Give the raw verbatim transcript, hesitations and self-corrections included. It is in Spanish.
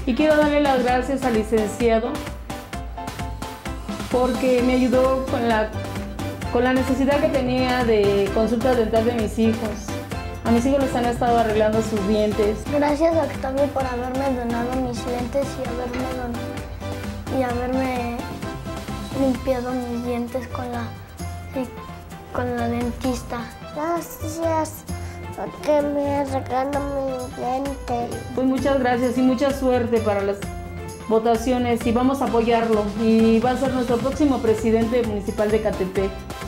Y quiero darle las gracias al licenciado porque me ayudó con la, con la necesidad que tenía de consulta dental de mis hijos. A mis hijos les han estado arreglando sus dientes. Gracias a Octavio por haberme donado mis lentes y haberme, don... y haberme limpiado mis dientes con la, con la dentista. Gracias porque me regaló mis lentes. Pues muchas gracias y mucha suerte para las votaciones y vamos a apoyarlo. Y va a ser nuestro próximo presidente municipal de Ecatepec.